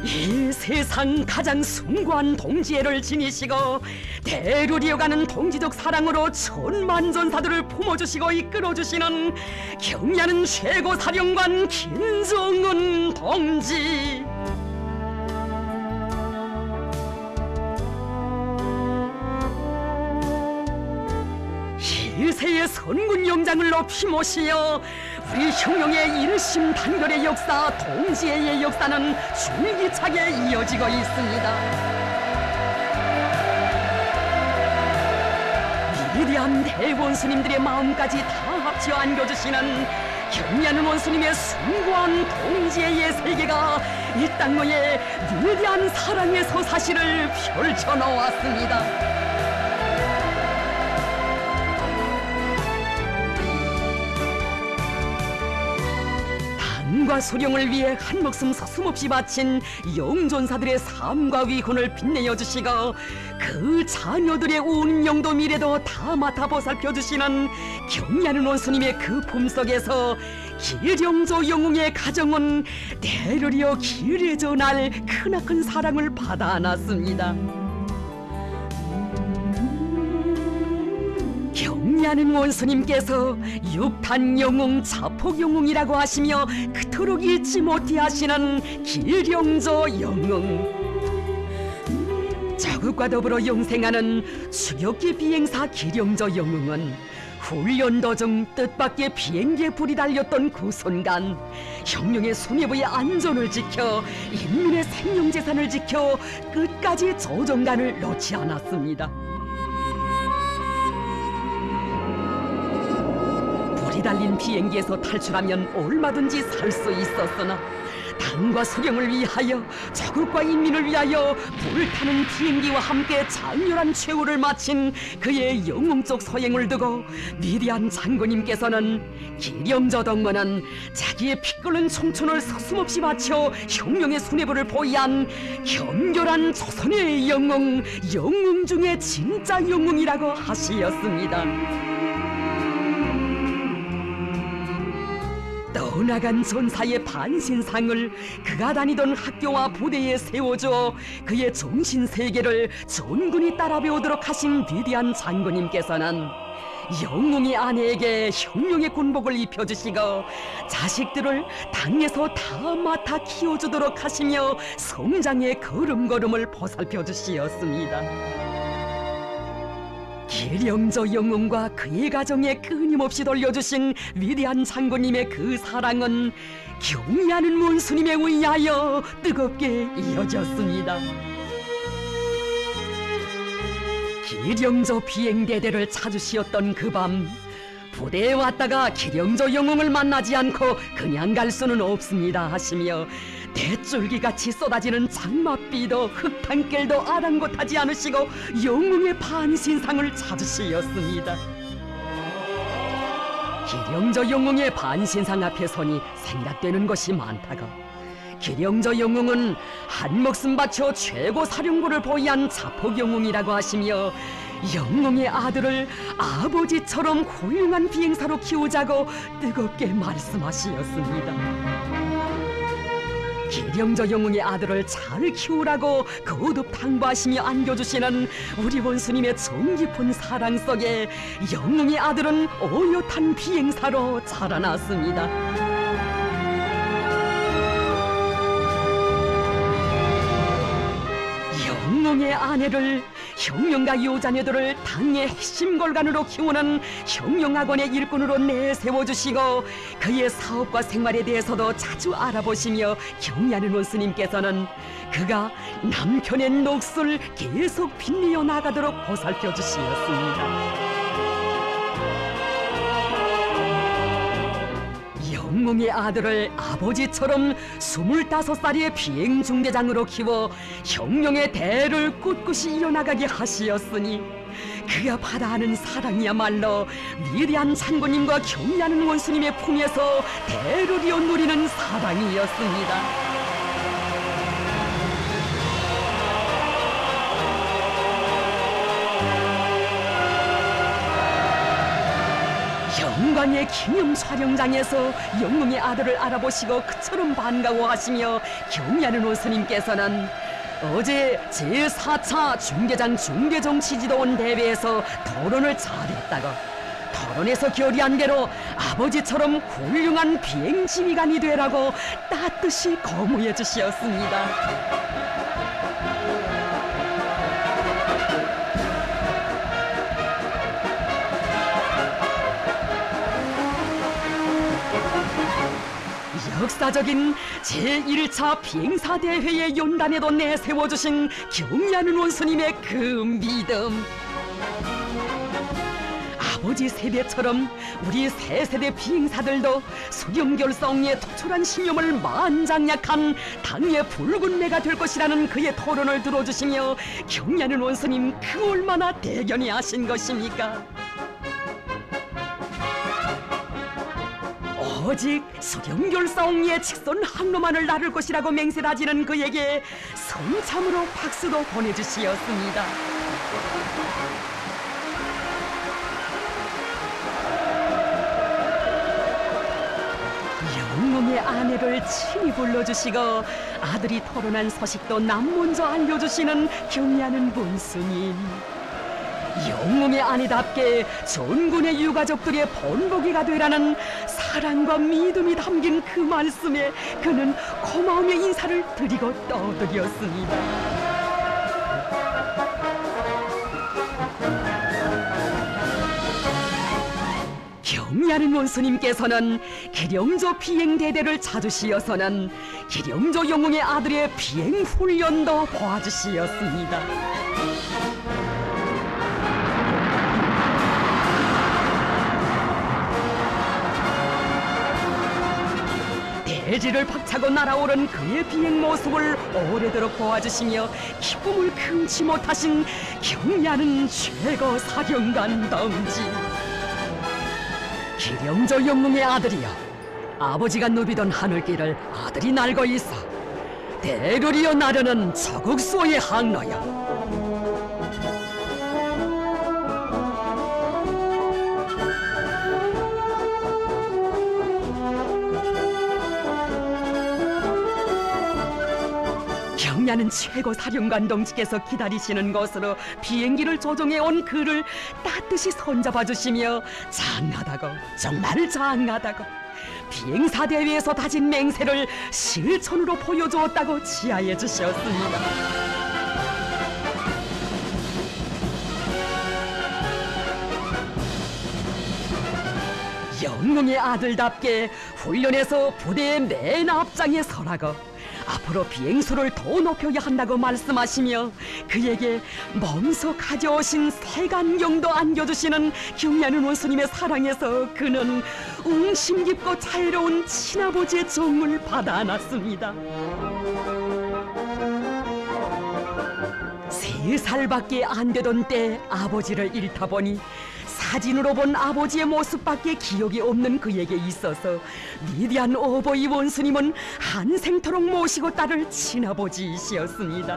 이 세상 가장 숭고한 동지애를 지니시고 대를 이어가는 동지적 사랑으로 천만 전사들을 품어주시고 이끌어주시는 경야는 최고 사령관 김정은 동지. 일세의 선군 영장을 높이 모시어 우리 흉룡의 일심단결의 역사, 동지애의 역사는 줄기차게 이어지고 있습니다. 위대한 대원수님들의 마음까지 다 합쳐 안겨주시는 경야는 원수님의 숭고한 동지애의 세계가 이 땅의 위대한 사랑의 서사시를 펼쳐놓았습니다. 과 소령을 위해 한 목숨 서슴없이 바친 영존사들의 삶과 위훈을 빛내어 주시고 그 자녀들의 운명도 미래도 다 맡아 보살펴 주시는 경야는 원수님의 그 품속에서 기령조 영웅의 가정은 대를 이어 길에 전할 크나큰 사랑을 받아 안았습니다. 경야는 원수님께서 육탄 영웅, 자폭 영웅이라고 하시며 그토록 잊지 못해 하시는 기령조 영웅. 저국과 더불어 영생하는 추격기 비행사 기령조 영웅은 훈련 도중 뜻밖의 비행기에 불이 달렸던 그 순간 형룡의 수뇌부의 안전을 지켜 인민의 생명재산을 지켜 끝까지 조정관을 놓지 않았습니다. 불이 달린 비행기에서 탈출하면 얼마든지 살 수 있었으나 당과 소령을 위하여, 자국과 인민을 위하여 불타는 비행기와 함께 장렬한 최후를 마친 그의 영웅적 소행을 두고 위대한 장군님께서는 기령조 덕문은 자기의 피 끓는 청춘을 서슴없이 바쳐 혁명의 수뇌부를 보위한 견결한 조선의 영웅, 영웅 중에 진짜 영웅이라고 하시었습니다. 떠나간 전사의 반신상을 그가 다니던 학교와 부대에 세워주어 그의 정신세계를 전군이 따라 배우도록 하신 위대한 장군님께서는 영웅의 아내에게 혁명의 군복을 입혀주시고 자식들을 당에서 다 맡아 키워주도록 하시며 성장의 걸음걸음을 보살펴 주시었습니다. 기령조 영웅과 그의 가정에 끊임없이 돌려주신 위대한 장군님의 그 사랑은 경야는 원수님에 의하여 뜨겁게 이어졌습니다. 기령조 비행대대를 찾으시었던 그 밤, 부대에 왔다가 기령조 영웅을 만나지 않고 그냥 갈 수는 없습니다 하시며 대줄기같이 쏟아지는 장맛비도 흙탕길도 아랑곳하지 않으시고 영웅의 반신상을 찾으시었습니다. 기령조 영웅의 반신상 앞에 서니 생각되는 것이 많다가 기령조 영웅은 한 목숨 바쳐 최고 사령부를 보위한 자폭 영웅이라고 하시며 영웅의 아들을 아버지처럼 훌륭한 비행사로 키우자고 뜨겁게 말씀하시었습니다. 기령조 영웅의 아들을 잘 키우라고 거듭 당부하시며 안겨주시는 우리 원수님의 정 깊은 사랑 속에 영웅의 아들은 오롯한 비행사로 자라났습니다. 영웅의 아내를, 혁명가 요자녀들을 당의 핵심골간으로 키우는 혁명학원의 일꾼으로 내세워주시고 그의 사업과 생활에 대해서도 자주 알아보시며 경야는 원수님께서는 그가 남편의 녹슬 계속 빛내어 나가도록 보살펴 주시었습니다. 영웅의 아들을 아버지처럼 25살의 비행중대장으로 키워 혁명의 대를 꿋꿋이 이어나가게 하시었으니 그가 받아하는 사랑이야말로 위대한 장군님과 경야는 원수님의 품에서 대를 이어 누리는 사랑이었습니다. 영광의 기념 촬영장에서 영웅의 아들을 알아보시고 그처럼 반가워하시며 경의하는 원수님께서는 어제 제4차 중대장 중대정치지도원 대회에서 토론을 잘했다고, 토론에서 결의한 대로 아버지처럼 훌륭한 비행지휘관이 되라고 따뜻이 거무해 주시었습니다. 역사적인 제1차 비행사대회의 연단에도 내세워주신 경의하는 원수님의 그 믿음, 아버지 세대처럼 우리 새 세대 비행사들도 수렴결성의 투철한 신념을 만장약한 당의 붉은 매가 될 것이라는 그의 토론을 들어주시며 경의하는 원수님 그 얼마나 대견히 하신 것입니까? 오직 수렴결성의 직선 항로만을 나를 것이라고 맹세하지는 그에게 성참으로 박수도 보내주시었습니다. 영웅의 아내를 친히 불러주시고 아들이 토론한 소식도 남 먼저 알려주시는 경의하는 본스님, 영웅의 아내답게 전군의 유가족들의 본보기가 되라는 사랑과 믿음이 담긴 그 말씀에 그는 고마움의 인사를 드리고 떠들였습니다. 경의하는 원수님께서는 기령조 비행대대를 찾으시어서는 기령조 영웅의 아들의 비행훈련도 보아주시었습니다. 대지를 박차고 날아오른 그의 비행 모습을 오래도록 보아주시며 기쁨을 금치 못하신 경의하는 최고 사령관 동지, 기령조 영웅의 아들이여, 아버지가 누비던 하늘길을 아들이 날고 있어 대류리어 나르는 저국수의 항로여. 경의하는 최고 사령관 동지께서 기다리시는 것으로 비행기를 조종해 온 그를 따뜻이 손잡아 주시며 장하다고, 정말 장하다고, 비행사 대회에서 다진 맹세를 실천으로 보여주었다고 지하해 주셨습니다. 영웅의 아들답게 훈련에서 부대의 맨 앞장에 서라고, 앞으로 비행수를 더 높여야 한다고 말씀하시며 그에게 몸소 가져오신 색안경도 안겨주시는 경의하는 원수님의 사랑에서 그는 웅심 깊고 자애로운 친아버지의 정을 받아 안았습니다. 3살밖에 안 되던 때 아버지를 잃다 보니 사진으로 본 아버지의 모습밖에 기억이 없는 그에게 있어서 위대한 오보이 원수님은 한생토록 모시고 따를 친아버지이시었습니다.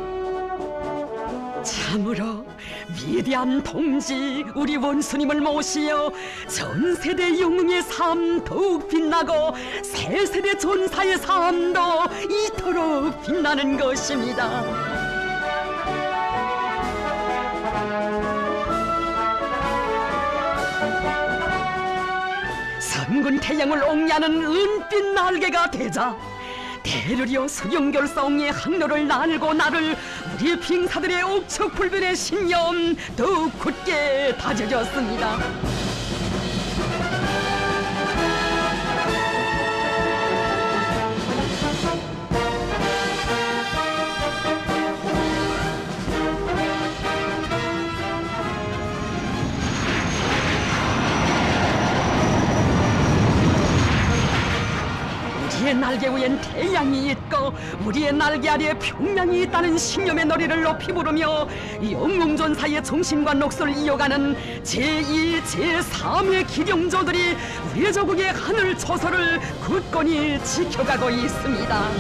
참으로 위대한 동지 우리 원수님을 모시어 전 세대 영웅의 삶 더욱 빛나고 새 세대 전사의 삶도 이토록 빛나는 것입니다. 선군 태양을 옹야는 은빛 날개가 되자 대류리어 수령결성의 항로를 날고 나를 우리 비행사들의 옥척불변의 신념 더욱 굳게 다져졌습니다. 우리의 날개 위엔 태양이 있고 우리의 날개 아래에 평양이 있다는 신념의 노래를 높이 부르며 영웅전사의 정신과 녹소를 이어가는 제2, 제3의 기령조들이 우리 조국의 하늘 초소를 굳건히 지켜가고 있습니다.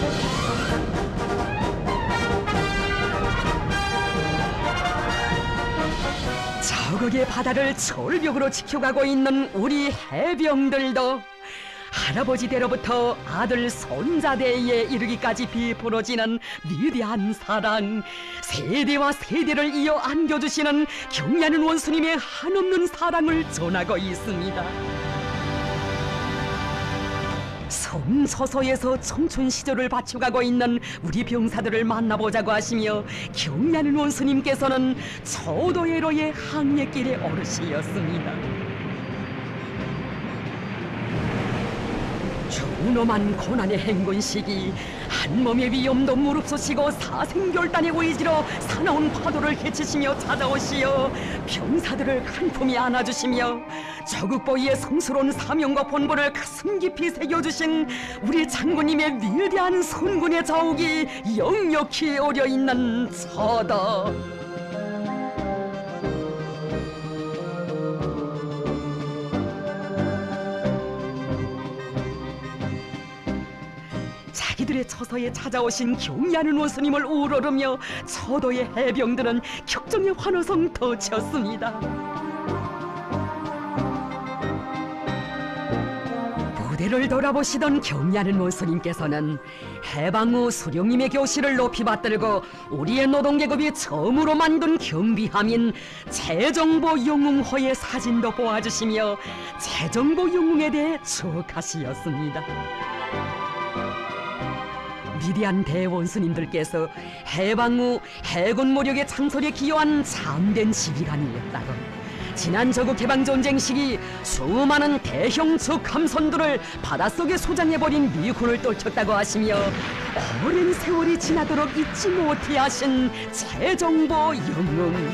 기적의 바다를 절벽으로 지켜가고 있는 우리 해병들도 할아버지대로부터 아들 손자대에 이르기까지 베풀어지는 위대한 사랑, 세대와 세대를 이어 안겨주시는 경애하는 원수님의 한없는 사랑을 전하고 있습니다. 섬 서서에서 청춘 시절을 바쳐가고 있는 우리 병사들을 만나보자고 하시며 경애하는 원수님께서는 초도해로의 항해길에 오르시었습니다. 준엄한 고난의 행군 시기, 한 몸의 위험도 무릅쓰시고 사생결단의 의지로 사나운 파도를 헤치시며 찾아오시어 병사들을 한 품에 안아주시며 저국보위의 성스러운 사명과 본분을 가슴 깊이 새겨주신 우리 장군님의 위대한 선군의 자욱이 역력히 어려있는 저도 자기들의 처서에 찾아오신 경애하는 원수님을 우러르며 초도의 해병들은 격정의 환호성 덧쳤습니다. 무대를 돌아보시던 경애하는 원수님께서는 해방 후 수령님의 교실을 높이 받들고 우리의 노동계급이 처음으로 만든 경비함인 최정보 영웅호의 사진도 보아주시며 최정보 영웅에 대해 추억하시었습니다. 위대한 대원수님들께서 해방 후 해군 모력의 창설에 기여한 참된 지휘관이었다고, 지난 저국 해방전쟁 시기 수많은 대형 적함선들을 바닷속에 소장해버린 미군을 떨쳤다고 하시며 오랜 세월이 지나도록 잊지 못해 하신 최정보 영웅.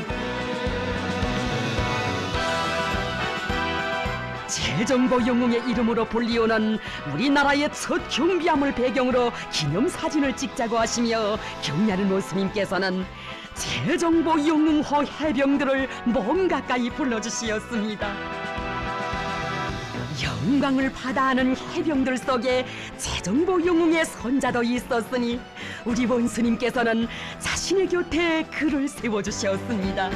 최정보 영웅의 이름으로 불리우는 우리나라의 첫 경비함을 배경으로 기념사진을 찍자고 하시며 경애하는 원수님께서는 최정보 영웅호 해병들을 몸 가까이 불러주시었습니다. 영광을 받아하는 해병들 속에 최정보 영웅의 손자도 있었으니 우리 원수님께서는 자신의 곁에 그를 세워주셨습니다.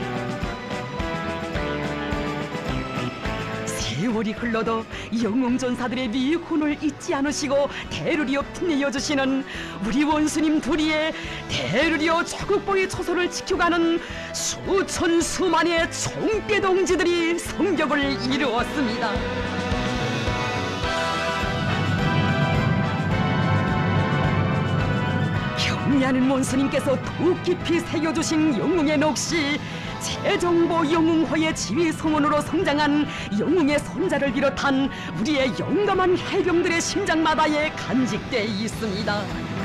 세월이 흘러도 영웅전사들의 미훈을 잊지 않으시고 대르리어 빛내어주시는 우리 원수님 둘이의 대르리어 저국보의 초소를 지켜가는 수천 수만의 총대 동지들이 성격을 이루었습니다. 경애하는 원수님께서 더욱 깊이 새겨주신 영웅의 넋이 최정보 영웅호의 지휘 성원으로 성장한 영웅의 손자를 비롯한 우리의 용감한 해병들의 심장마다에 간직돼 있습니다.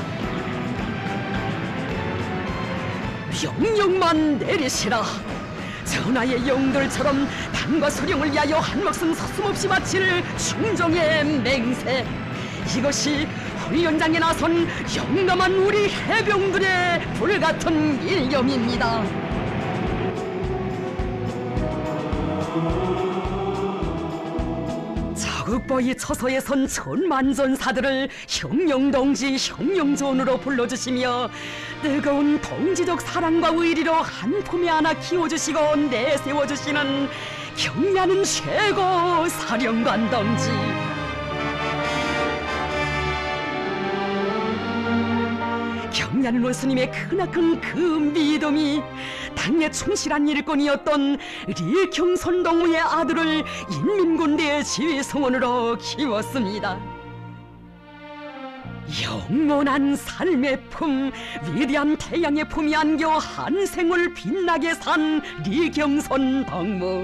명령만 내리시라. 전하의 영웅들처럼 당과 소령을 위하여 한 목숨 서슴없이 바칠 충정의 맹세, 이것이 훈련장에 나선 용감한 우리 해병들의 불같은 일념입니다. 저국보의 처소에 선 천만전사들을 형령동지 형령전으로 불러주시며 뜨거운 동지적 사랑과 의리로 한 품에 안아 키워주시고 내세워주시는 경애하는 최고 사령관 동지. 경애하는 원수님의 크나큰 그 믿음이 당의 충실한 일꾼이었던 리경선 동무의 아들을 인민군대의 지휘성원으로 키웠습니다. 영원한 삶의 품, 위대한 태양의 품이 안겨 한 생을 빛나게 산 리경선 동무.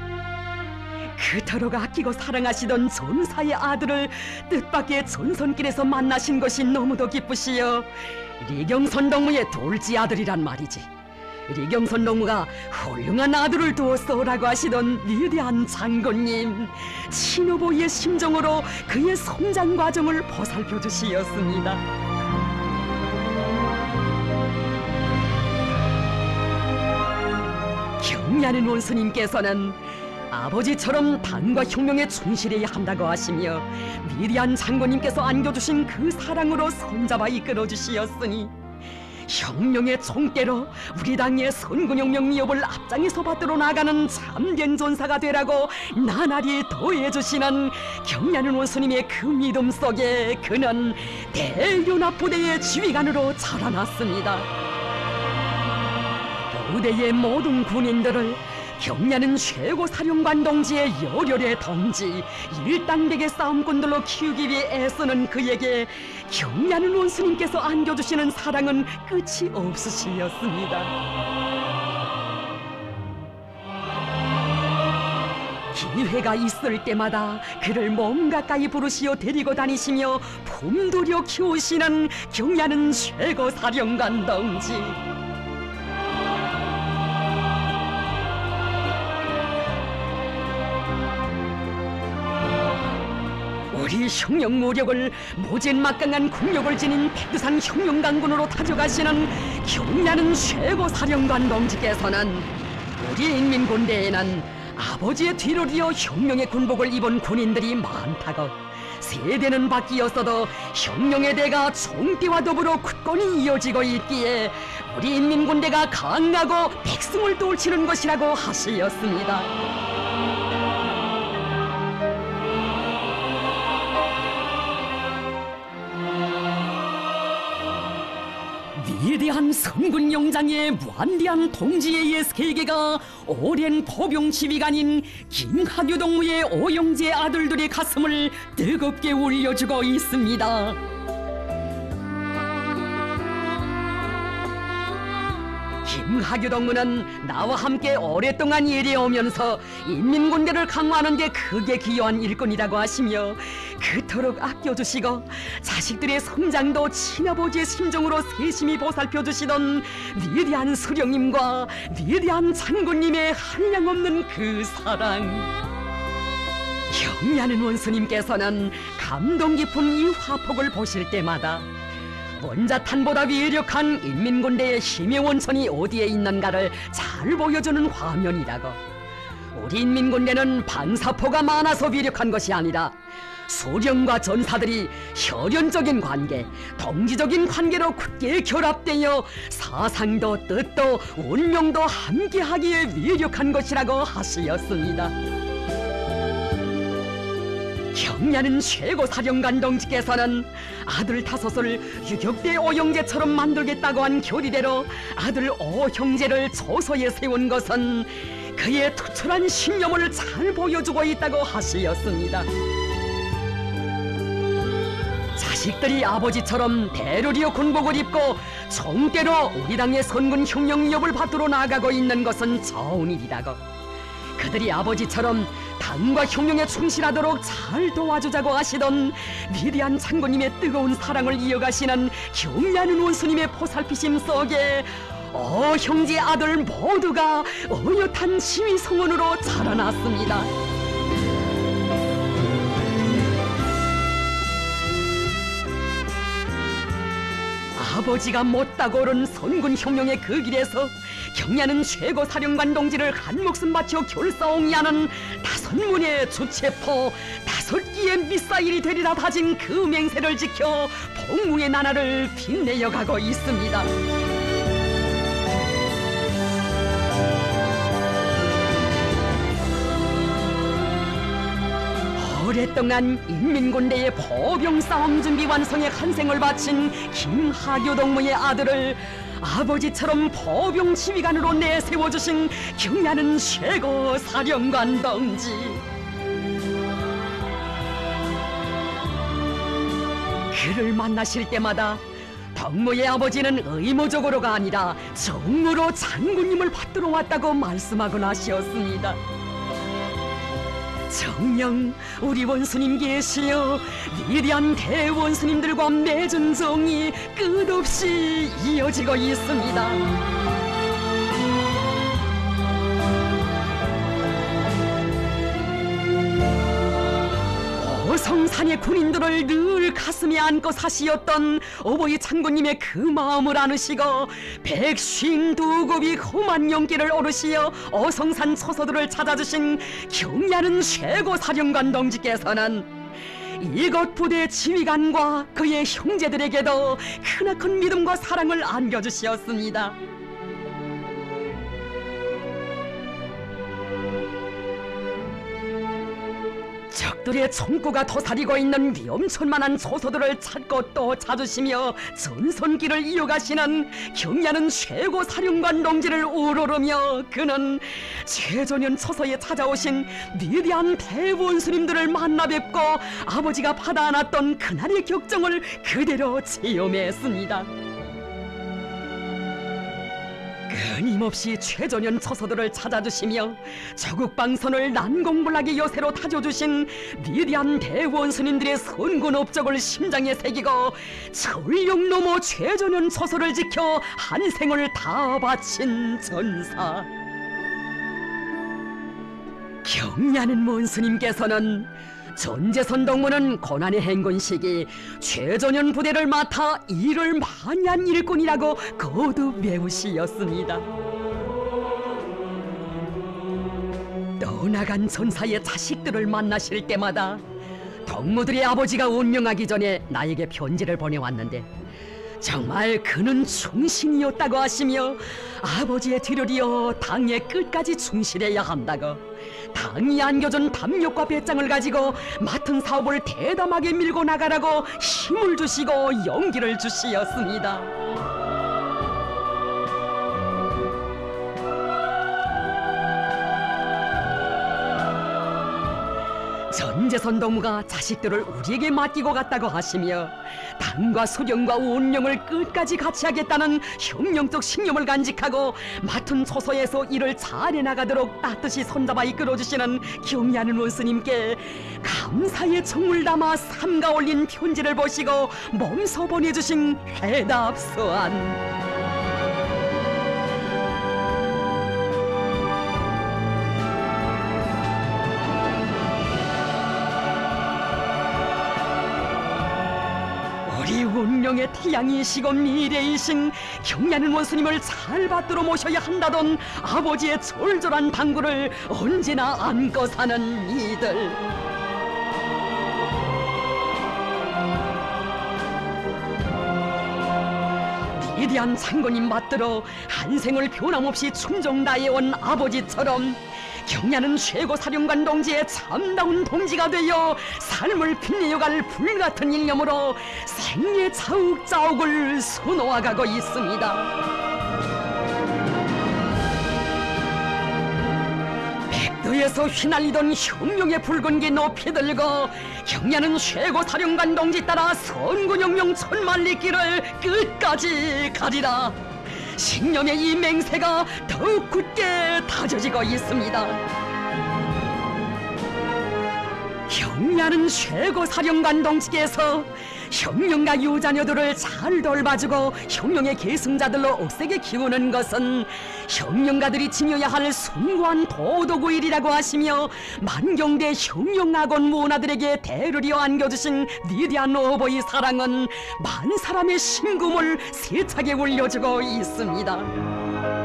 그토록 아끼고 사랑하시던 전사의 아들을 뜻밖의 전선길에서 만나신 것이 너무도 기쁘시여 리경선 동무의 둘째 아들이란 말이지. 리경선 동무가 훌륭한 아들을 두었소라고 하시던 위대한 장군님, 친후보의 심정으로 그의 성장 과정을 보살펴 주시었습니다. 경애하는 원수님께서는 아버지처럼 당과 혁명에 충실해야 한다고 하시며 위대한 장군님께서 안겨주신 그 사랑으로 손잡아 이끌어 주시었으니 혁명의 총대로 우리 당의 선군혁명 위협을 앞장에서 받들어 나가는 참된 전사가 되라고 나날이 더해주시는 경ля는 원수님의 그 믿음 속에 그는 대연합부대의 지휘관으로 자라났습니다. 부대의 모든 군인들을 경ля는 최고사령관 동지의 열혈의 동지, 일당백의 싸움꾼들로 키우기 위해 애쓰는 그에게 경ля는 원수님께서 안겨주시는 사랑은 끝이 없으시었습니다. 기회가 있을 때마다 그를 몸 가까이 부르시어 데리고 다니시며 품들여 키우시는 경ля는 최고사령관 동지. 우리 혁명 무력을 모진 막강한 국력을 지닌 백두산 혁명강군으로 다져가시는 경ля는 최고사령관 동지께서는 우리 인민군대에는 아버지의 뒤를 이어 혁명의 군복을 입은 군인들이 많다고 세대는 바뀌었어도 혁명의 대가 총대와 더불어 굳건히 이어지고 있기에 우리 인민군대가 강하고 백승을 돌치는 것이라고 하시었습니다. 위대한 선군 용장의 무한대한 동지의 세계가 오랜 포병 지휘관인 김학유 동무의 오영재 아들들의 가슴을 뜨겁게 울려주고 있습니다. 김학유 동무는 나와 함께 오랫동안 일해오면서 인민군대를 강화하는 데 크게 기여한 일꾼이라고 하시며 그토록 아껴주시고 자식들의 성장도 친아버지의 심정으로 세심히 보살펴주시던 위대한 수령님과 위대한 장군님의 한량없는 그 사랑. 경ля는 원수님께서는 감동 깊은 이 화폭을 보실 때마다 원자탄보다 위력한 인민군대의 힘의 원천이 어디에 있는가를 잘 보여주는 화면이라고. 우리 인민군대는 반사포가 많아서 위력한 것이 아니라 수령과 전사들이 혈연적인 관계, 동지적인 관계로 굳게 결합되어 사상도 뜻도 운명도 함께하기에 위력한 것이라고 하시었습니다. 경ля는 최고사령관 동지께서는 아들 5을 유격대 오영재처럼 만들겠다고 한 교리대로 아들 오형제를 조서에 세운 것은 그의 투철한 신념을 잘 보여주고 있다고 하시었습니다. 자식들이 아버지처럼 대로리어 군복을 입고 총대로 우리 당의 선군 혁명 위협을 받들어 나가고 있는 것은 좋은 일이라고. 그들이 아버지처럼 당과 혁명에 충실하도록 잘 도와주자고 하시던 위대한 장군님의 뜨거운 사랑을 이어가시는 경ля는 원수님의 보살피심 속에 형제 아들 모두가 어엿한 시위성원으로 자라났습니다. 아버지가 못다고 오른 선군혁명의 그 길에서 경ля는 최고사령관 동지를 한 목숨 바쳐 결사옹이하는 5문의 주체포 5기의 미사일이 되리라 다진 그 맹세를 지켜 복무의 나날을 빛내어가고 있습니다. 오랫동안 인민군대의 포병 싸움 준비 완성에 한생을 바친 김학유 동무의 아들을 아버지처럼 포병 지휘관으로 내세워주신 경ля는 최고 사령관 동지. 그를 만나실 때마다 동무의 아버지는 의무적으로가 아니라 정으로 장군님을 받들어 왔다고 말씀하곤 하셨습니다. 정녕 우리 원수님 계시어 위대한 대원수님들과 맺은 정이 끝없이 이어지고 있습니다. 오성산의 군인들을 늘 가슴에 안고 사시었던 어버이 장군님의 그 마음을 안으시고 152곱이 험한 용기를 오르시어 오성산 처소들을 찾아주신 경ля는 최고사령관 동지께서는 이것 부대 지휘관과 그의 형제들에게도 크나큰 믿음과 사랑을 안겨주시었습니다. 적들의 총구가 도사리고 있는 위험천만한 초소들을 찾고 또 찾으시며 전선길을 이어가시는 경야는 최고 사령관 동지를 우러르며 그는 최전현 초소에 찾아오신 위대한 대원수님들을 만나 뵙고 아버지가 받아안았던 그날의 격정을 그대로 체험했습니다. 끊임없이 최전현 처소들을 찾아주시며 조국방선을 난공불락의 요새로 다져주신 위대한 대원스님들의 선군 업적을 심장에 새기고 철령 넘어 최전현 처소를 지켜 한 생을 다 바친 전사. 경야는 원스님께서는 전제선 동무는 고난의 행군 시기 최전현 부대를 맡아 일을 많이 한 일꾼이라고 거듭 외우시었습니다. 떠나간 전사의 자식들을 만나실 때마다 동무들의 아버지가 운명하기 전에 나에게 편지를 보내왔는데 정말 그는 충신이었다고 하시며 아버지의 뒤를 이어 당의 끝까지 충실해야 한다고, 당이 안겨준 담력과 배짱을 가지고 맡은 사업을 대담하게 밀고 나가라고 힘을 주시고 용기를 주시었습니다. 전재선 동무가 자식들을 우리에게 맡기고 갔다고 하시며 당과 수령과 운명을 끝까지 같이 하겠다는 혁명적 신념을 간직하고 맡은 초소에서 일을 잘 해나가도록 따뜻이 손잡아 이끌어주시는 경야는 원스님께 감사의 정을 담아 삼가 올린 편지를 보시고 몸소 보내주신 해답서안. 우리 운명의 태양이시고 미래이신 경야는 원수님을 잘 받들어 모셔야 한다던 아버지의 절절한 당부를 언제나 안고 사는 이들. 위대한 장군님 받들어 한 생을 변함없이 충정 다해온 아버지처럼 경야는 최고 사령관 동지의 참다운 동지가 되어 삶을 빛내어갈 불같은 일념으로 생의 자욱자욱을 수놓아가고 있습니다. 백도에서 휘날리던 혁명의 붉은기 높이 들고 경야는 최고 사령관 동지 따라 선군혁명 천만리 길을 끝까지 가리라. 신념의 이 맹세가 더욱 굳게 다져지고 있습니다. 경야는 최고 사령관 동지께서 혁명가 유자녀들을 잘 돌봐주고 혁명의 계승자들로 억세게 키우는 것은 혁명가들이 지녀야 할 숭고한 도덕의 일이라고 하시며 만경대 혁명학원 문화들에게 대르려 안겨주신 위대한 어버이 사랑은 만 사람의 심금을 세차게 울려주고 있습니다.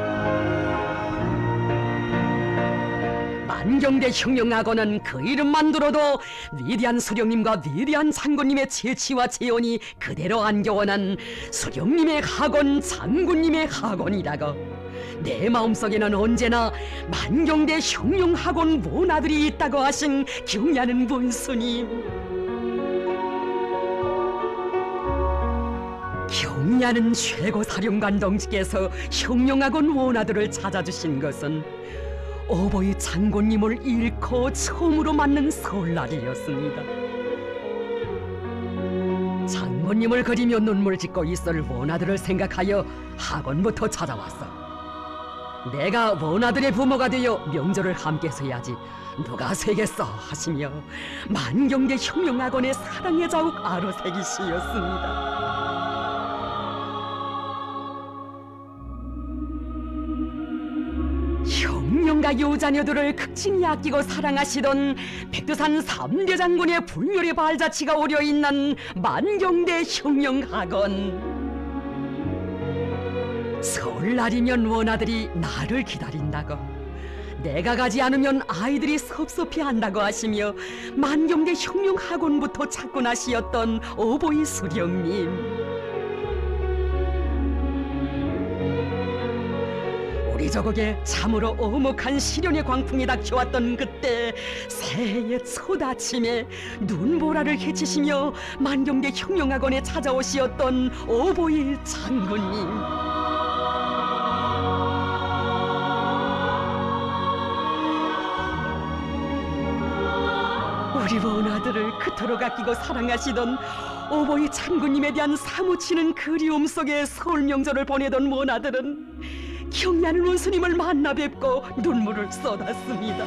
만경대 혁명학원은 그 이름만 들어도 위대한 수령님과 위대한 장군님의 재치와 재원이 그대로 안겨원한 수령님의 학원, 장군님의 학원이라고. 내 마음속에는 언제나 만경대 혁명학원 문화들이 있다고 하신 경야는 문수님. 경야는 최고 사령관 동지께서 혁명학원 원화들을 찾아주신 것은 어버이 장군님을 잃고 처음으로 맞는 설날이었습니다. 장군님을 그리며 눈물 짓고 있을 원아들을 생각하여 학원부터 찾아왔어. 내가 원아들의 부모가 되어 명절을 함께해서 해야지 누가 세겠어 하시며 만경대 혁명학원의 사랑의 자욱 아로새기시였습니다. 혁명가 유자녀들을 극진히 아끼고 사랑하시던 백두산 3대 장군의 불멸의 발자취가 오려있는 만경대 혁명학원. 설날이면 원아들이 나를 기다린다고, 내가 가지 않으면 아이들이 섭섭해한다고 하시며 만경대 혁명학원부터 찾고 나시었던 오보이 수령님. 우리 저국에 참으로 오목한 시련의 광풍이 닥쳐왔던 그때 새해의 첫 아침에 눈보라를 헤치시며 만경대 혁명학원에 찾아오시었던 오보이 장군님. 우리 원아들을 그토록 아끼고 사랑하시던 오보이 장군님에 대한 사무치는 그리움 속에 설 명절을 보내던 원아들은 경리하는 원수님을 만나 뵙고 눈물을 쏟았습니다.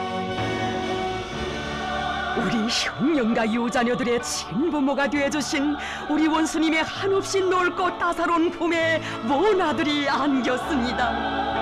우리 혁명가 유자녀들의 친부모가 되어주신 우리 원수님의 한없이 넓고 따사로운 품에 원아들이 안겼습니다.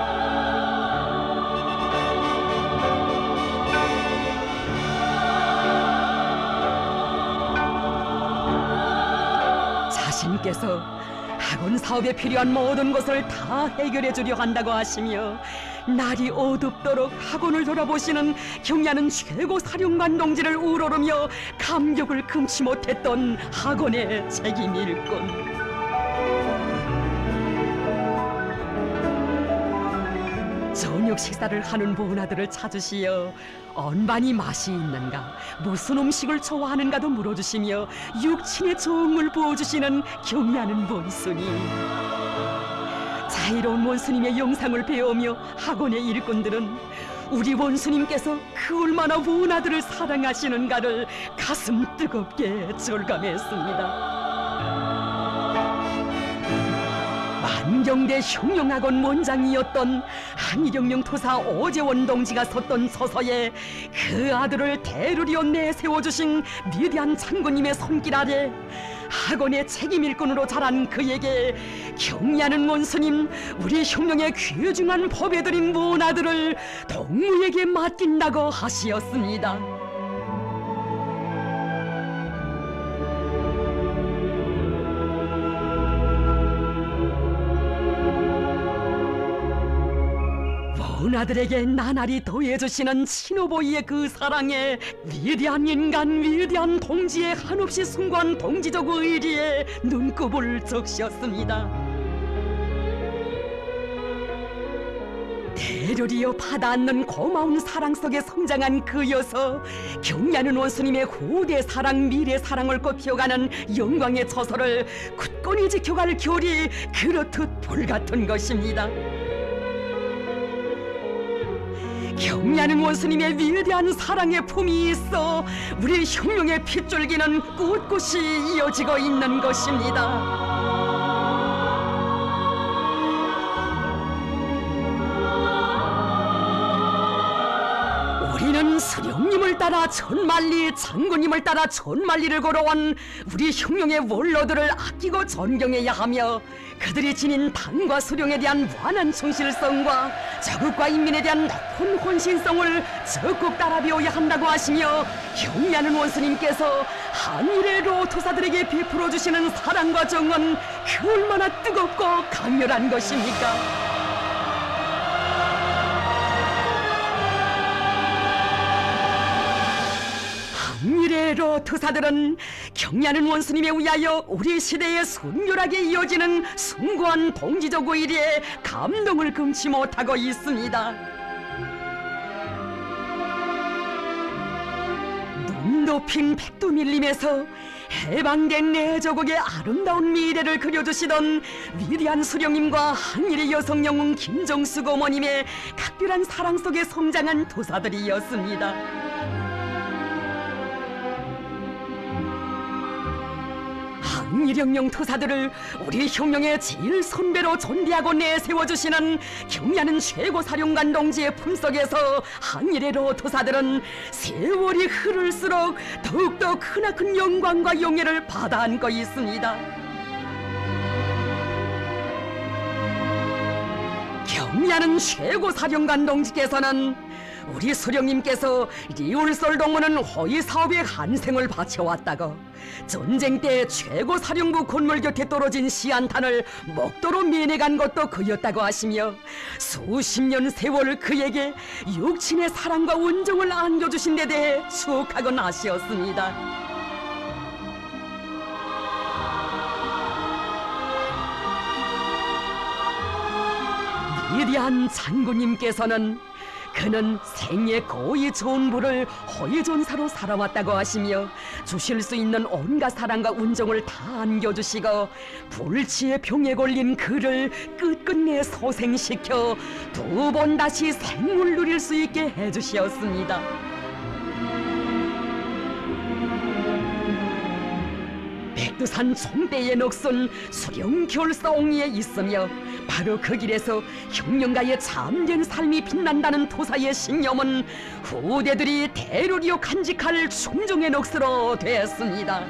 자신께서 학원 사업에 필요한 모든 것을 다 해결해 주려 한다고 하시며 날이 어둡도록 학원을 돌아보시는 경리하는 최고 사령관 동지를 우러르며 감격을 금치 못했던 학원의 책임일꾼. 저녁 식사를 하는 보은아들을 찾으시어 언반이 맛이 있는가, 무슨 음식을 좋아하는가도 물어주시며 육친의 정을 부어주시는 경리하는 원수님. 자애로운 원수님의 영상을 배우며 학원의 일꾼들은 우리 원수님께서 그 얼마나 보은아들을 사랑하시는가를 가슴 뜨겁게 절감했습니다. 만경대 혁명학원 원장이었던 한일혁명 토사 오재원 동지가 섰던 서서에 그 아들을 대르리어 내세워주신 위대한 장군님의 손길 아래 학원의 책임일꾼으로 자란 그에게 경리하는 원수님, 우리 혁명의 귀중한 법에들인 원아들을 동무에게 맡긴다고 하시었습니다. 원아들에게 나날이 더해주시는 친오보이의 그 사랑에 위대한 인간, 위대한 동지의 한없이 숭고한 동지적 의리에 눈곱을 적셨습니다. 대르리어 받아안는 고마운 사랑 속에 성장한 그여서 경리하는 원수님의 후대 사랑, 미래 사랑을 꽃피워가는 영광의 처소를 굳건히 지켜갈 결이 그렇듯 불같은 것입니다. 경리하는 원수님의 위대한 사랑의 품이 있어 우리 혁명의 핏줄기는 꿋꿋이 이어지고 있는 것입니다. 우리는 수령님을 따라 천만리, 장군님을 따라 천만리를 걸어온 우리 혁명의 원로들을 아끼고 존경해야 하며 그들이 지닌 당과 수령에 대한 완한 충실성과 자국과 인민에 대한 높은 헌신성을 적극 따라 배워야 한다고 하시며 경리하는 원수님께서 한일의 로토사들에게 베풀어 주시는 사랑과 정은 그 얼마나 뜨겁고 강렬한 것입니까? 한일의 로토사들은 경리하는 원수님에 의하여 우리 시대에 순결하게 이어지는 숭고한 동지적 의리에 감동을 금치 못하고 있습니다. 눈 높인 백두밀림에서 해방된 내 저국의 아름다운 미래를 그려주시던 위대한 수령님과 한일의 여성 영웅 김정숙 어머님의 각별한 사랑 속에 성장한 도사들이었습니다. 한일혁명 토사들을 우리 혁명의 제일 선배로 존대하고 내세워주시는 경리하는 최고 사령관 동지의 품속에서 한일의 로토사들은 세월이 흐를수록 더욱더 크나큰 영광과 영예를 받아 안고 있습니다. 경리하는 최고 사령관 동지께서는 우리 수령님께서 리울솔 동무는 허위 사업에 한생을 바쳐왔다고 전쟁 때 최고 사령부 건물 곁에 떨어진 시한탄을 먹도록 면해간 것도 그였다고 하시며 수십 년 세월 그에게 육친의 사랑과 온정을 안겨주신 데 대해 축하건 하시었습니다. 위대한 장군님께서는 그는 생애 거의 전부를 허위전사로 살아왔다고 하시며 주실 수 있는 온갖 사랑과 운정을 다 안겨주시고 불치의 병에 걸린 그를 끝끝내 소생시켜 두 번 다시 생을 누릴 수 있게 해주시었습니다. 백두산 총대의 녹슨 수령결사옹리에 있으며 바로 그 길에서 혁명가의 참된 삶이 빛난다는 토사의 신념은 후대들이 대로리어 간직할 충정의 녹수로 되었습니다.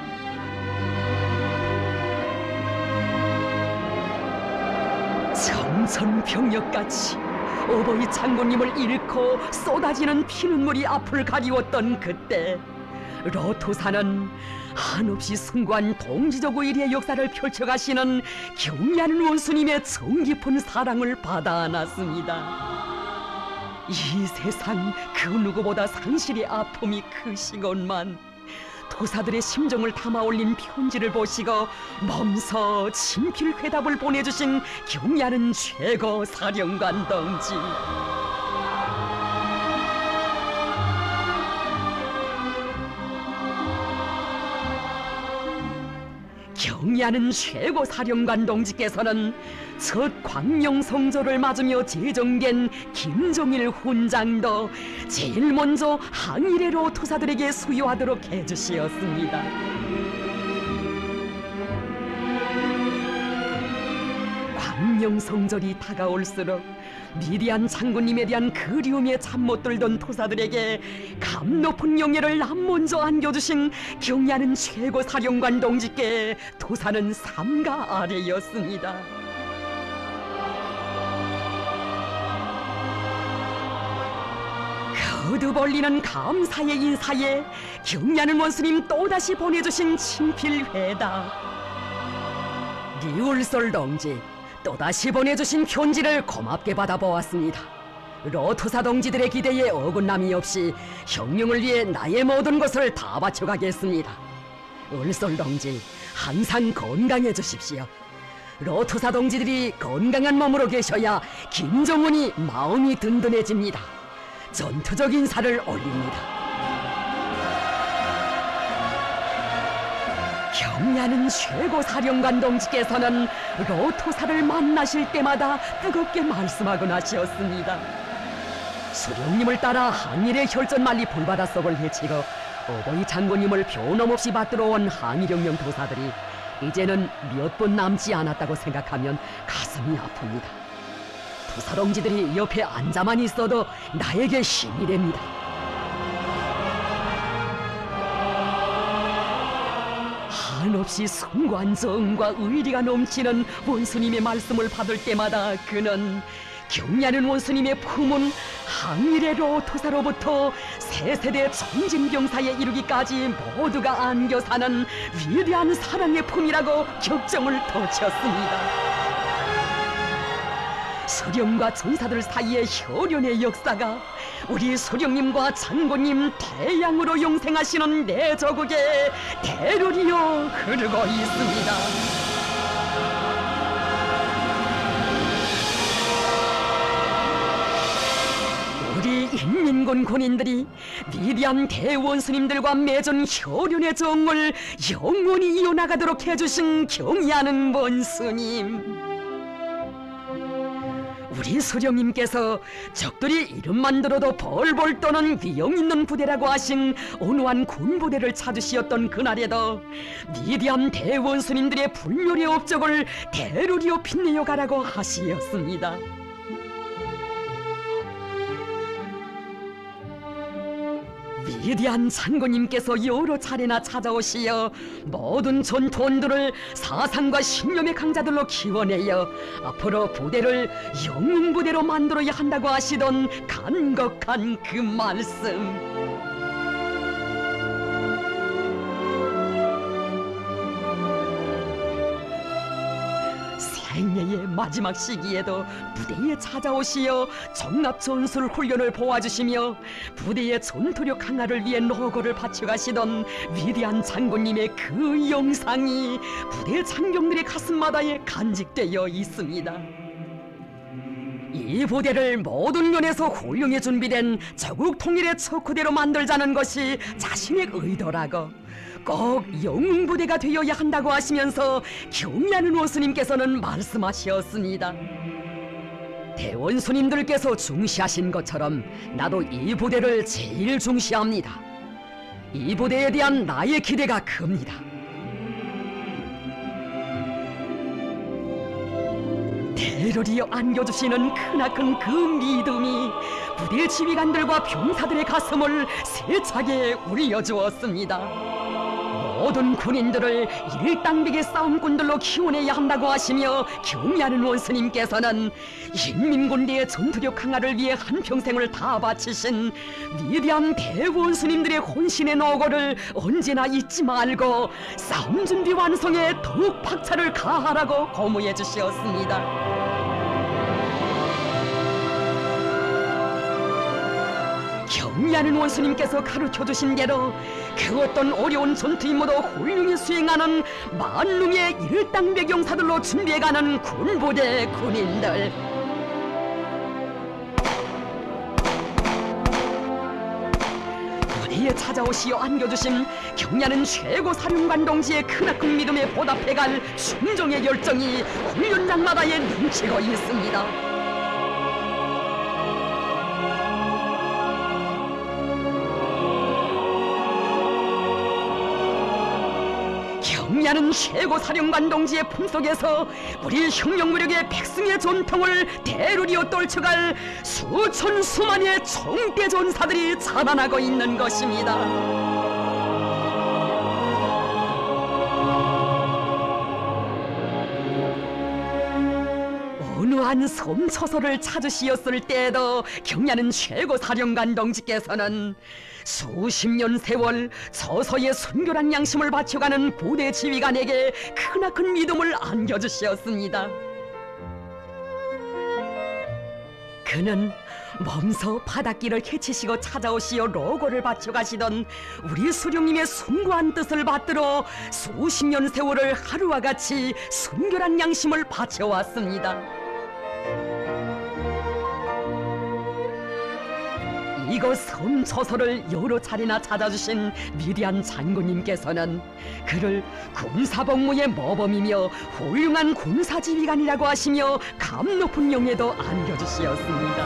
청천벽력같이 어버이 장군님을 잃고 쏟아지는 피눈물이 앞을 가리웠던 그때 로토사는 한없이 숭고한 동지적 의리의 역사를 펼쳐가시는 경리하는 원수님의 정깊은 사랑을 받아 안았습니다. 이 세상 그 누구보다 상실의 아픔이 크시건만 도사들의 심정을 담아 올린 편지를 보시고 몸소 친필 회답을 보내주신 경리하는 최고 사령관 동지. 경리하는 최고 사령관 동지께서는 첫 광명 성조를 맞으며 제정된 김종일 훈장도 제일 먼저 항일회로 토사들에게 수여하도록 해주시었습니다. 광명 성절이 다가올수록 위대한 장군님에 대한 그리움에 잠 못 들던 토사들에게 감 높은 영예를 남 먼저 안겨주신 경리하는 최고 사령관 동지께 토사는 삼가 아래였습니다. 거듭 올리는 감사의 인사에 경리하는 원수님 또다시 보내주신 친필회답. 리울솔 동지, 또다시 보내주신 편지를 고맙게 받아보았습니다. 로토사 동지들의 기대에 어긋남이 없이 혁명을 위해 나의 모든 것을 다 바쳐가겠습니다. 울솔 동지, 항상 건강해 주십시오. 로토사 동지들이 건강한 몸으로 계셔야 김정은이 마음이 든든해집니다. 전투적 인사를 올립니다. 경리하는 최고 사령관 동지께서는 로토사를 만나실 때마다 뜨겁게 말씀하곤 하시었습니다. 수령님을 따라 항일의 혈전 만리 불바다속을 헤치고 어버이 장군님을 변함없이 받들어 온 항일혁명 도사들이 이제는 몇 번 남지 않았다고 생각하면 가슴이 아픕니다. 도사 동지들이 옆에 앉아만 있어도 나에게 힘이 됩니다. 한없이 숭고한 정과 의리가 넘치는 원수님의 말씀을 받을 때마다 그는 경리하는 원수님의 품은 항일의 로토사로부터 새 세대 청진병사에 이르기까지 모두가 안겨 사는 위대한 사랑의 품이라고 격정을 덧쳤습니다. 수령과 전사들 사이의 혈연의 역사가 우리 수령님과 장군님 태양으로 용생하시는 내 조국에 대로리어 흐르고 있습니다. 우리 인민군 군인들이 위대한 대원수님들과 맺은 혈연의 정을 영원히 이어나가도록 해주신 경의하는 원수님, 우리 수령님께서 적들이 이름만 들어도 벌벌 떠는 위험 있는 부대라고 하신 온화한 군부대를 찾으시었던 그날에도 위대한 대원수님들의 불멸의 업적을 대로리어 빛내어 가라고 하시었습니다. 위대한 장군님께서 여러 차례나 찾아오시어 모든 전투원들을 사상과 신념의 강자들로 키워내어 앞으로 부대를 영웅부대로 만들어야 한다고 하시던 간곡한 그 말씀. 생애의 마지막 시기에도 부대에 찾아오시어 종합 전술 훈련을 보아주시며 부대의 전투력 강화를 위해 노고를 바쳐가시던 위대한 장군님의 그 영상이 부대 장병들의 가슴마다에 간직되어 있습니다. 이 부대를 모든 면에서 훌륭히 준비된 조국 통일의 척후대로 만들자는 것이 자신의 의도라고, 꼭 영웅부대가 되어야 한다고 하시면서 경의하는 원수님께서는 말씀하셨습니다. 대원수님들께서 중시하신 것처럼 나도 이 부대를 제일 중시합니다. 이 부대에 대한 나의 기대가 큽니다. 대를 이어 안겨주시는 크나큰 그 믿음이 부대 지휘관들과 병사들의 가슴을 세차게 울려주었습니다. 모든 군인들을 일당백의 싸움꾼들로 키워내야 한다고 하시며 경의하는 원수님께서는 인민군대의 전투력 강화를 위해 한평생을 다 바치신 위대한 대원수님들의 혼신의 노고를 언제나 잊지 말고 싸움 준비 완성에 더욱 박차를 가하라고 고무해 주시었습니다. 경의하는 원수님께서 가르쳐주신 대로 그 어떤 어려운 전투 임무도 훌륭히 수행하는 만능의 일당백 용사들로 준비해가는 군부대 군인들, 부대에 찾아오시어 안겨주신 경의하는 최고 사령관 동지의 크나큰 믿음에 보답해갈 충정의 열정이 훈련장마다에 넘치고 있습니다. 경의하는 최고 사령관 동지의 품속에서 우리 혁명무력의 백승의 전통을 대루리어 떨쳐갈 수천 수만의 총대 전사들이 자라나고 있는 것입니다. 어느 한 섬처소를 찾으시었을 때에도 경의하는 최고 사령관 동지께서는 수십 년 세월 처소의 순결한 양심을 바쳐가는 부대 지휘관에게 크나큰 믿음을 안겨주셨습니다. 그는 몸소 바닷길을 헤치시고 찾아오시어 로고를 바쳐가시던 우리 수령님의 숭고한 뜻을 받들어 수십 년 세월을 하루와 같이 순결한 양심을 바쳐왔습니다. 이곳 섬처소를 여러 차례나 찾아주신 위대한 장군님께서는 그를 군사복무의 모범이며 훌륭한 군사지휘관이라고 하시며 감 높은 영예도 안겨주시었습니다.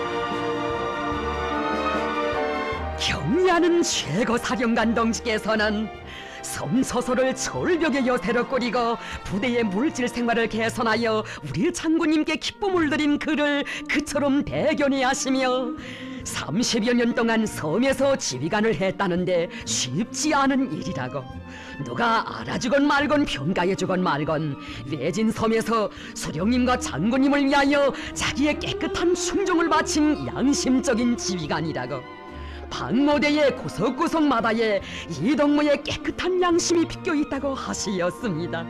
경의하는 최고 사령관 동지께서는 섬처소를 절벽의 여세로 꾸리고 부대의 물질 생활을 개선하여 우리 장군님께 기쁨을 드린 그를 그처럼 대견히 하시며 30여 년 동안 섬에서 지휘관을 했다는데 쉽지 않은 일이라고, 누가 알아주건 말건 평가해주건 말건 외진 섬에서 수령님과 장군님을 위하여 자기의 깨끗한 충정을 바친 양심적인 지휘관이라고, 방모대의 구석구석마다에 이동무의 깨끗한 양심이 빗겨 있다고 하시었습니다.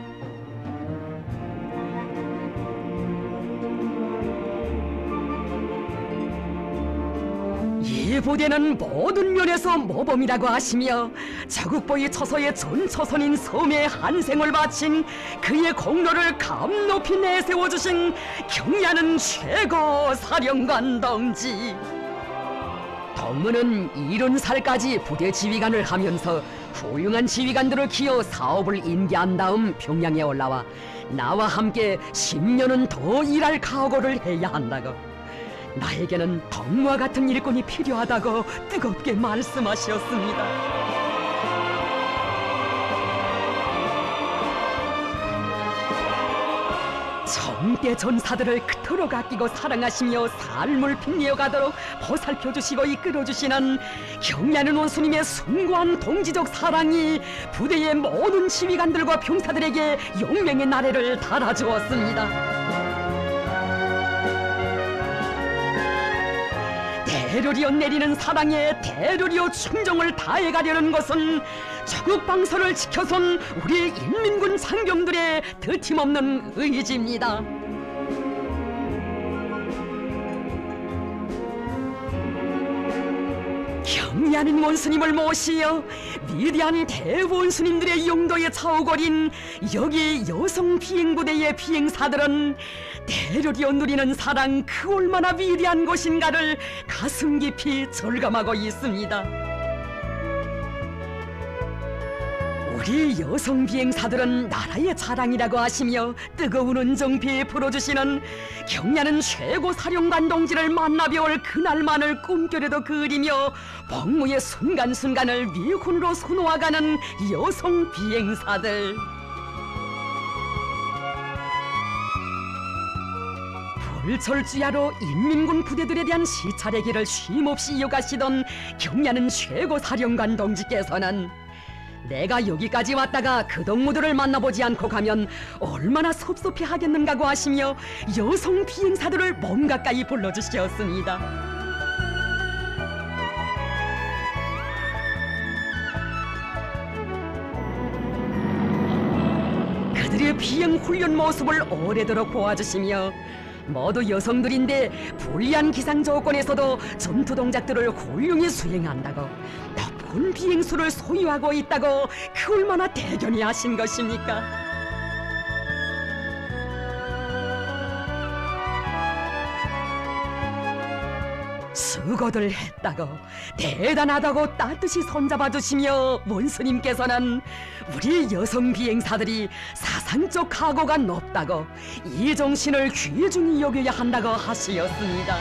이 부대는 모든 면에서 모범이라고 하시며 자국보의 처소의 전처선인 섬의 한생을 바친 그의 공로를 감 높이 내세워주신 경의하는 최고 사령관 동지. 동무는 70살까지 부대 지휘관을 하면서 훌륭한 지휘관들을 키워 사업을 인계한 다음 평양에 올라와 나와 함께 10년은 더 일할 각오를 해야 한다고, 나에게는 덕무와 같은 일꾼이 필요하다고 뜨겁게 말씀하셨습니다. 영대 전사들을 그토록 아끼고 사랑하시며 삶을 빛내어 가도록 보살펴 주시고 이끌어 주시는 경리하는 원수님의 숭고한 동지적 사랑이 부대의 모든 지휘관들과 병사들에게 용맹의 나래를 달아주었습니다. 대로리어 내리는 사랑에 대로리어 충정을 다해가려는 것은 조국 방서를 지켜선 우리 인민군 장병들의 드팀없는 의지입니다. 경리하는 원수님을 모시어 위대한 대원수님들의 용도에 차오거린 여기 여성 비행부대의 비행사들은 대로리어 누리는 사랑 그 얼마나 위대한 것인가를 가슴 깊이 절감하고 있습니다. 우리 여성 비행사들은 나라의 자랑이라고 하시며 뜨거운 은정비에 불어주시는 경리하는 최고 사령관 동지를 만나 뵈올 그날만을 꿈결에도 그리며 복무의 순간순간을 미군으로 수놓아가는 여성 비행사들. 불철주야로 인민군 부대들에 대한 시찰의 길을 쉼없이 이어가시던 경리하는 최고 사령관 동지께서는 내가 여기까지 왔다가 그 동무들을 만나보지 않고 가면 얼마나 섭섭해 하겠는가고 하시며 여성 비행사들을 몸 가까이 불러주셨습니다. 그들의 비행 훈련 모습을 오래도록 보아주시며 모두 여성들인데 불리한 기상 조건에서도 전투 동작들을 훌륭히 수행한다고 높은 비행수를 소유하고 있다고 그 얼마나 대견히 하신 것입니까? 수고들 했다고 대단하다고 따뜻이 손잡아 주시며 원수님께서는 우리 여성 비행사들이 사상적 각오가 높다고 이 정신을 귀중히 여겨야 한다고 하시었습니다.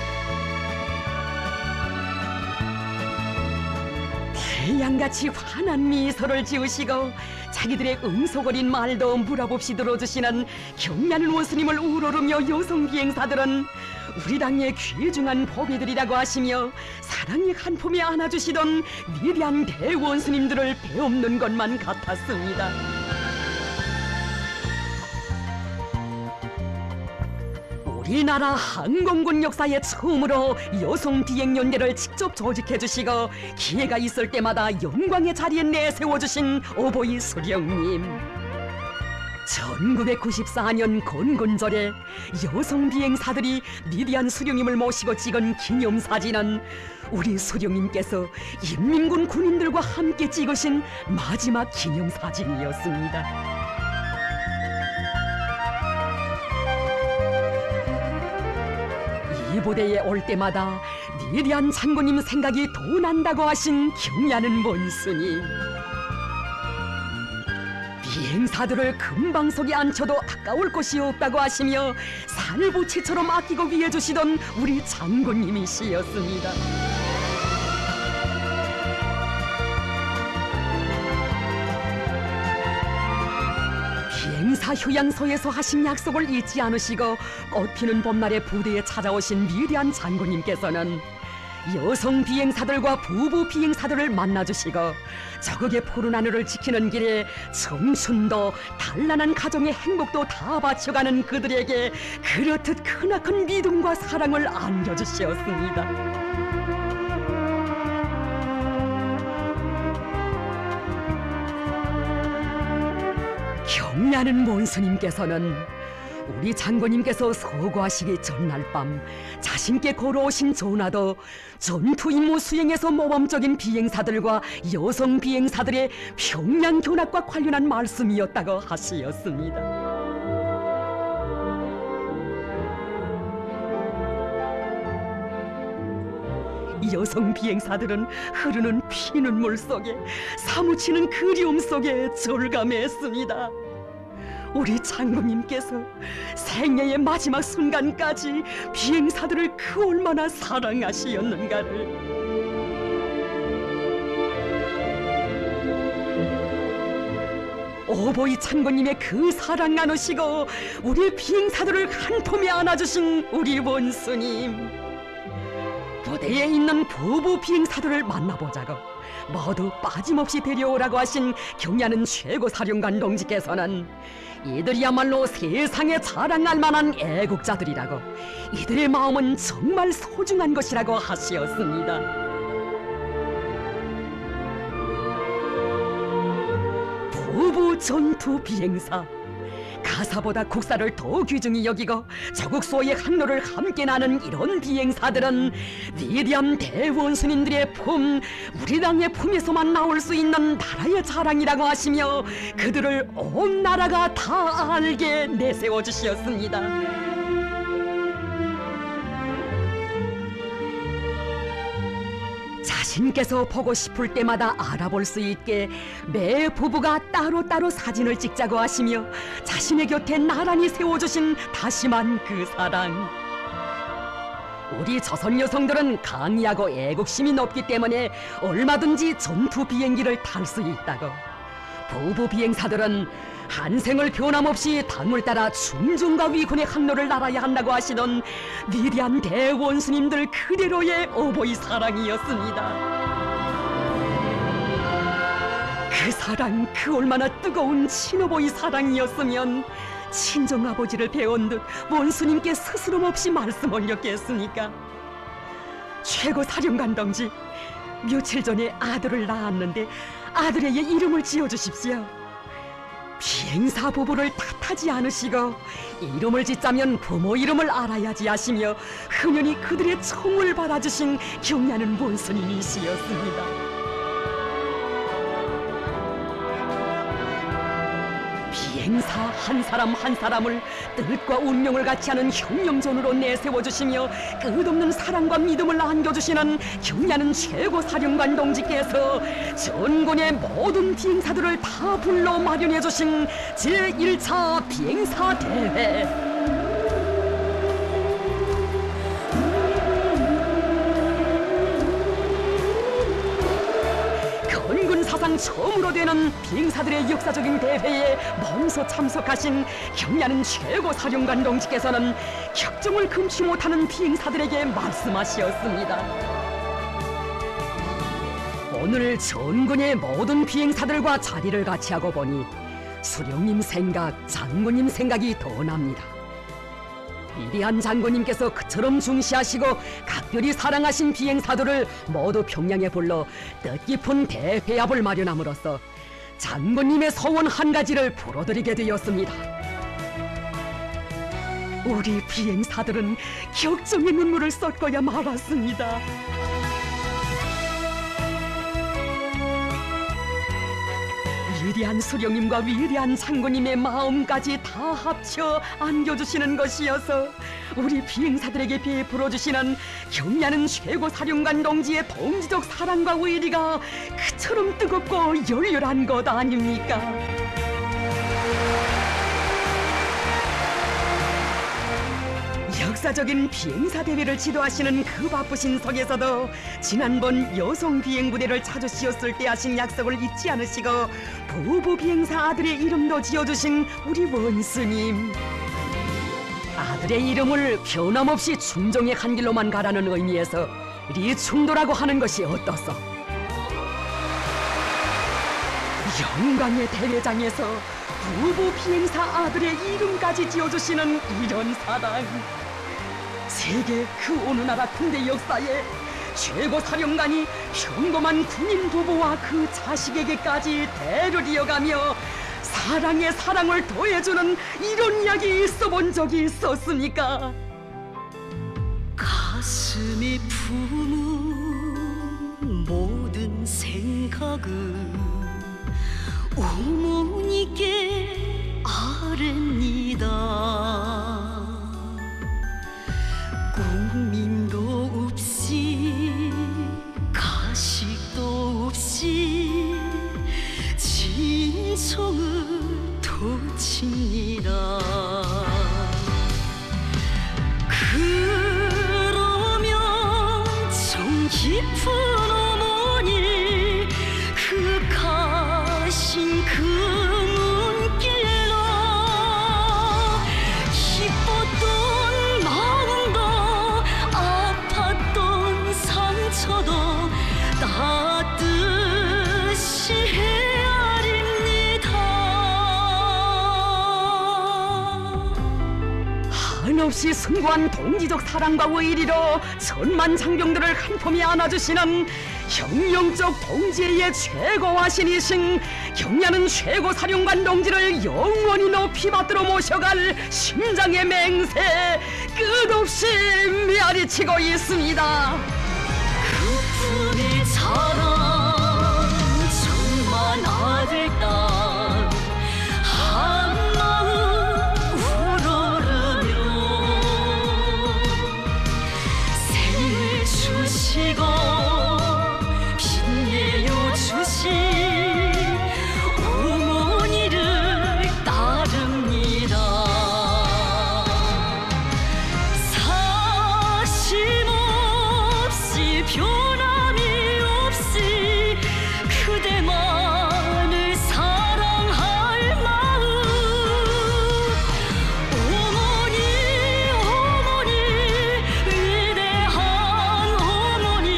태양같이 환한 미소를 지으시고 자기들의 응석어린 말도 물어봅시 들어주시는 경리하는 원수님을 우러르며 여성 비행사들은 우리 당의 귀중한 보배들이라고 하시며 사랑의 한 품에 안아주시던 위대한 대원수님들을 배없는 것만 같았습니다. 우리나라 항공군 역사에 처음으로 여성 비행연대를 직접 조직해주시고 기회가 있을 때마다 영광의 자리에 내세워주신 오보이 수령님. 1994년 건곤절에 여성 비행사들이 위대한 수령님을 모시고 찍은 기념사진은 우리 수령님께서 인민군 군인들과 함께 찍으신 마지막 기념사진이었습니다. 이 부대에 올 때마다 위대한 장군님 생각이 더 난다고 하신 경리하는 원수님. 비행사들을 금방석에 앉혀도 아까울 것이 없다고 하시며 살부치처럼 아끼고 위해주시던 우리 장군님이시였습니다. 비행사 휴양소에서 하신 약속을 잊지 않으시고 꽃피는 봄날에 부대에 찾아오신 위대한 장군님께서는 여성 비행사들과 부부 비행사들을 만나주시고 저극의 푸른 하늘을 지키는 길에 청춘도 단란한 가정의 행복도 다 바쳐가는 그들에게 그렇듯 크나큰 믿음과 사랑을 안겨주셨습니다. 경리하는 원수님께서는 우리 장군님께서 서거하시기 전날 밤 자신께 걸어오신 전화도 전투 임무 수행에서 모범적인 비행사들과 여성 비행사들의 평양 견학과 관련한 말씀이었다고 하시었습니다. 여성 비행사들은 흐르는 피눈물 속에 사무치는 그리움 속에 절감했습니다. 우리 장군님께서 생애의 마지막 순간까지 비행사들을 그 얼마나 사랑하시었는가를. 오보이 창고님의 그 사랑 나누시고 우리 비행사들을 한 품에 안아주신 우리 원수님, 부대에 있는 부부 비행사들을 만나보자고 모두 빠짐없이 데려오라고 하신 경야는 최고 사령관 동지께서는 이들이야말로 세상에 자랑할 만한 애국자들이라고, 이들의 마음은 정말 소중한 것이라고 하시었습니다. 부부 전투 비행사, 가사보다 국사를 더 귀중히 여기고 조국수호의 항로를 함께 나는 이런 비행사들은 위대한 대원수님들의 품, 우리 당의 품에서만 나올 수 있는 나라의 자랑이라고 하시며 그들을 온 나라가 다 알게 내세워 주시었습니다. 자신께서 보고 싶을 때마다 알아볼 수 있게 매 부부가 따로따로 사진을 찍자고 하시며 자신의 곁에 나란히 세워주신 다심한 그 사랑. 우리 조선 여성들은 강의하고 애국심이 높기 때문에 얼마든지 전투 비행기를 탈 수 있다고, 부부 비행사들은 한 생을 변함없이 당을 따라 충정과 위군의 항로를 날아야 한다고 하시던 위대한 대원수님들 그대로의 오보이 사랑이었습니다. 그 사랑, 그 얼마나 뜨거운 친오보이 사랑이었으면 친정아버지를 배운 듯 원수님께 스스럼 없이 말씀 올렸겠습니까? 최고 사령관 동지, 며칠 전에 아들을 낳았는데 아들에게 이름을 지어주십시오. 비행사 부부를 탓하지 않으시고 이름을 짓자면 부모 이름을 알아야지 하시며 흔연히 그들의 총을 받아주신 경야는 원수님이시였습니다. 비행사 한 사람 한 사람을 뜻과 운명을 같이 하는 혁명전으로 내세워주시며 끝없는 사랑과 믿음을 안겨주시는 경야는 최고 사령관 동지께서 전군의 모든 비행사들을 다 불러 마련해주신 제1차 비행사 대회. 사상 처음으로 되는 비행사들의 역사적인 대회에 먼저 참석하신 경야는 최고 사령관 동지께서는 격정을 금치 못하는 비행사들에게 말씀하시었습니다. 오늘 전군의 모든 비행사들과 자리를 같이 하고 보니 수령님 생각, 장군님 생각이 더 납니다. 위대한 장군님께서 그처럼 중시하시고 각별히 사랑하신 비행사들을 모두 평양에 불러 뜻깊은 대회합을 마련함으로써 장군님의 소원 한 가지를 풀어드리게 되었습니다. 우리 비행사들은 격정의 눈물을 쏟고야 말았습니다. 위대한 수령님과 위대한 장군님의 마음까지 다 합쳐 안겨주시는 것이어서 우리 비행사들에게 베풀어주시는 경야는 최고 사령관 동지의 동지적 사랑과 의리가 그처럼 뜨겁고 열렬한 것 아닙니까? 역사적인 비행사 대회를 지도하시는 그 바쁘신 속에서도 지난번 여성 비행 부대를 찾으시었을 때 하신 약속을 잊지 않으시고 부부 비행사 아들의 이름도 지어주신 우리 원수님, 아들의 이름을 변함없이 충정의 한 길로만 가라는 의미에서 리충도라고 하는 것이 어떻소? 영광의 대회장에서 부부 비행사 아들의 이름까지 지어주시는 이런 사랑, 세계 그 어느 나라 군대 역사에 최고 사령관이 평범한 군인 부부와 그 자식에게까지 대를 이어가며 사랑에 사랑을 더해주는 이런 이야기 있어본 적이 있었습니까? 가슴이 품은 모든 생각은 어머니께 아뢰니다. 꿈님도 없이 가식도 없이 진성을 토칩니다. 그러면 정 깊은 어머니 그 가신 그 끝없이 승부한 동지적 사랑과 의리로 천만 장병들을 한품에 안아주시는 혁명적 동지의 최고화신이신 경야는 최고 사령관 동지를 영원히 높이 받들어 모셔갈 심장의 맹세 끝없이 메아리치고 있습니다. 그 품의 자랑 천만 아들 딸 한마음 우러르며 생을 주시고 빛내어 주신 어머니를 따릅니다. 사심없이 변함이 없이 그대만을 사랑할 마음 어머니 어머니 위대한 어머니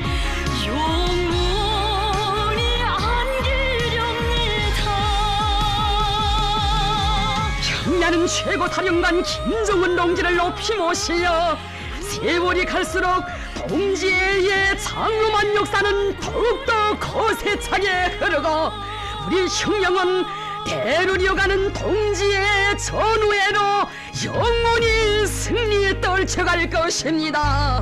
영원히 안기렵니다. 경야는 최고 사령관 김정은 동지를 높이 모시어 세월이 갈수록 동지의 장엄한 역사는 더욱더 거세차게 흐르고 우리 혁명은 대를 이어가는 동지의 전우회로 영원히 승리에 떨쳐갈 것입니다.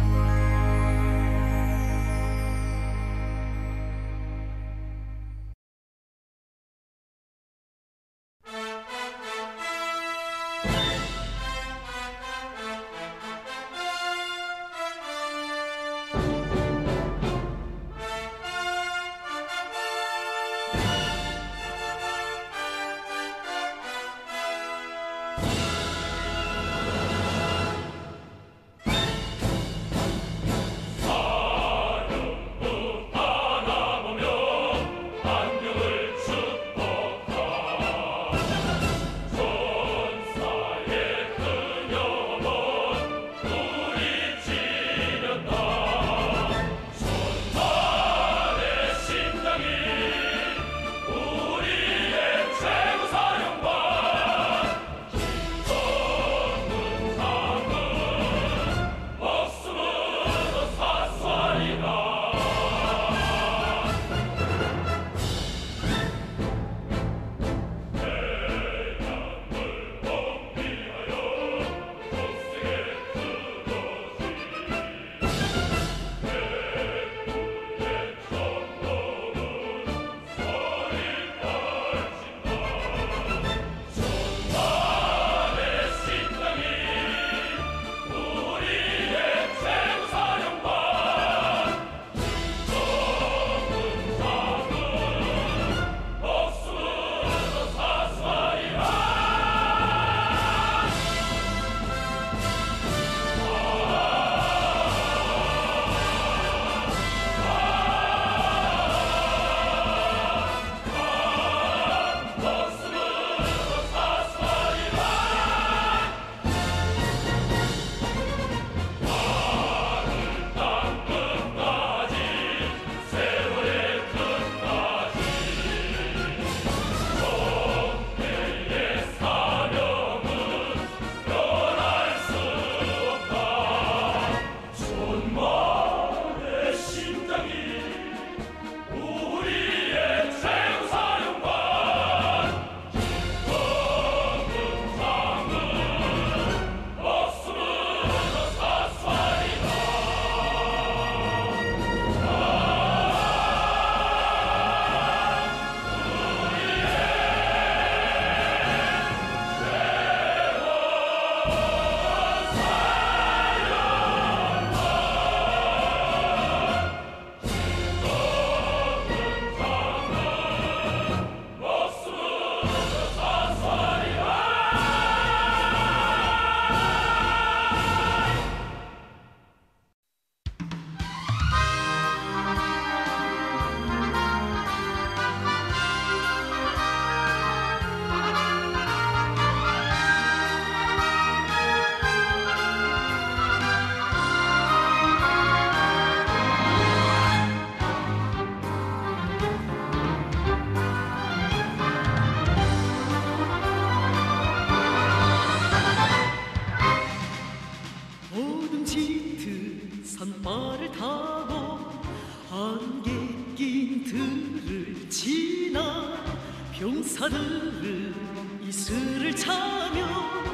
산발을 타고 안개 낀 들을 지나 병사들은 이슬을 차며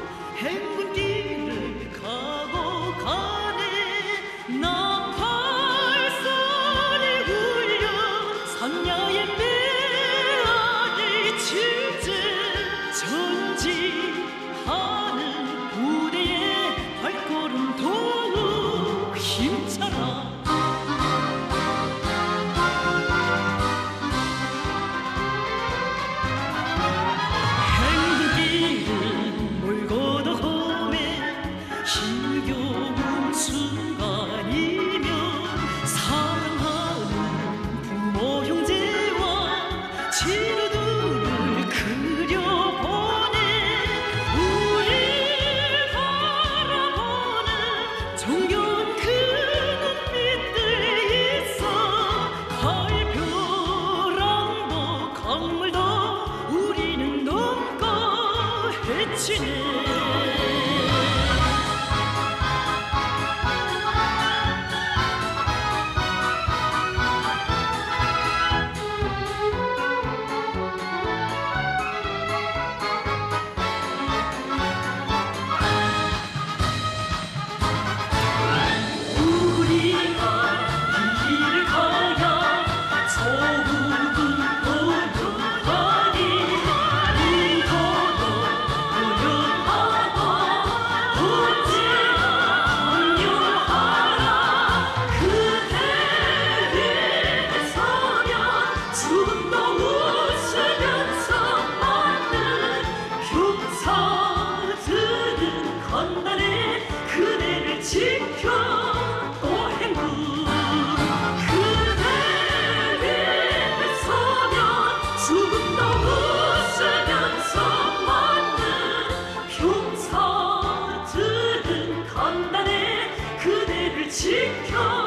행군길을 가고 가네. 나팔소리 울려 산야의 메아리 칠제 전지하는 부대의 발걸음 더욱 힘차라. 행군길을 몰고도 험해 힘겨운 순간이며 사랑하는 부모 형제와 친구들을 그려보네. 우리 바라보는 정겨운 그 눈빛들에 있어 달벼락도 강물도 우리는 넘고 헤치네. 우리가 이 길을 가야 조국은 고요하니 우리도 고요하고 언제나 강렬하라. 그대 위에 서면 죽음도 웃으면서 맞는 병사들은 건너네. 그대를 지켜 또 행군. 그대 위에 서면 죽음도 웃으면서 맞는 병사들은 간단해. 그대를 지켜